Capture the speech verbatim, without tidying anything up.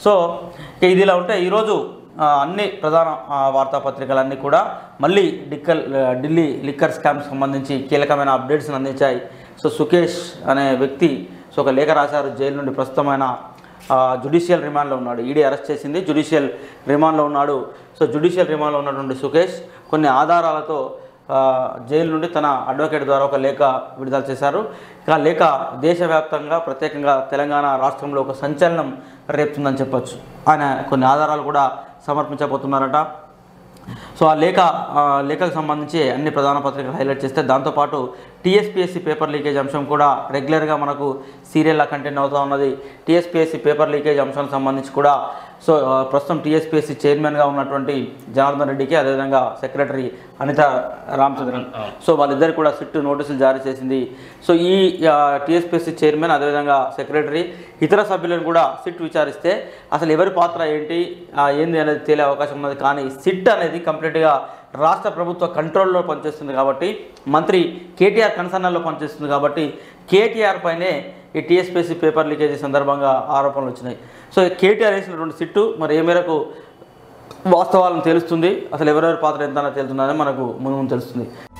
So ఇది ఇలా ఉంటే ఈరోజు అన్ని ప్రధాన వార్తాపత్రికలన్నీ కూడా మళ్ళీ డిక్కల్ ఢిల్లీ లిక్కర్ స్కామ్కి సంబంధించి కీలకమైన అప్డేట్స్ని అందించాయి. సో సుకేష్ అనే వ్యక్తి సో ఒక లేఖ రాశారు. జైలు నుండి ప్రస్తుతమైన జ్యుడిషియల్ రిమాండ్లో ఉన్నాడు. ఈడీ అరెస్ట్ చేసింది, జ్యుడిషియల్ రిమాండ్లో ఉన్నాడు. సో జ్యుడిషియల్ రిమాండ్లో ఉన్నటువంటి సుకేష్ కొన్ని ఆధారాలతో జైలు నుండి తన అడ్వకేట్ ద్వారా ఒక లేఖ విడుదల చేశారు. ఆ లేఖ దేశవ్యాప్తంగా ప్రత్యేకంగా తెలంగాణ రాష్ట్రంలో ఒక సంచలనం రేపుతుందని చెప్పొచ్చు. ఆయన కొన్ని ఆధారాలు కూడా సమర్పించబోతున్నారట. సో ఆ లేఖ లేఖకు సంబంధించి అన్ని ప్రధాన పత్రికలు హైలైట్ చేస్తే దాంతోపాటు టీఎస్పీఎస్సీ పేపర్ లీకేజ్ అంశం కూడా రెగ్యులర్గా మనకు సీరియల్లా కంటిన్యూ అవుతూ ఉన్నది. టీఎస్పీఎస్సీ పేపర్ లీకేజ్ అంశానికి సంబంధించి కూడా సో ప్రస్తుతం టీఎస్పీఎస్సీ చైర్మన్గా ఉన్నటువంటి జనార్దన్ రెడ్డికి, అదేవిధంగా సెక్రటరీ అనిత రామచంద్రన్, సో వాళ్ళిద్దరు కూడా సిట్ నోటీసులు జారీ చేసింది. సో ఈ టీఎస్పీఎస్సీ చైర్మన్ అదేవిధంగా సెక్రటరీ ఇతర సభ్యులను కూడా సిట్ విచారిస్తే అసలు ఎవరి పాత్ర ఏంటి ఏంది అనేది తేలే అవకాశం ఉన్నది. కానీ సిట్ అనేది కంప్లీట్గా రాష్ట్ర ప్రభుత్వ కంట్రోల్లో పనిచేస్తుంది కాబట్టి, మంత్రి కేటీఆర్ కన్సర్నల్లో పనిచేస్తుంది కాబట్టి కేటీఆర్ పైనే ఈ టీఎస్పీఎస్సీ పేపర్ లీకేజీ సందర్భంగా ఆరోపణలు వచ్చినాయి. సో కేటీఆర్ వేసినటువంటి సిట్టు మరి ఏ మేరకు వాస్తవాలను తెలుస్తుంది, అసలు ఎవరెవరి పాత్ర ఎంత తెలుస్తుందని మనకు ముందు ముందు తెలుస్తుంది.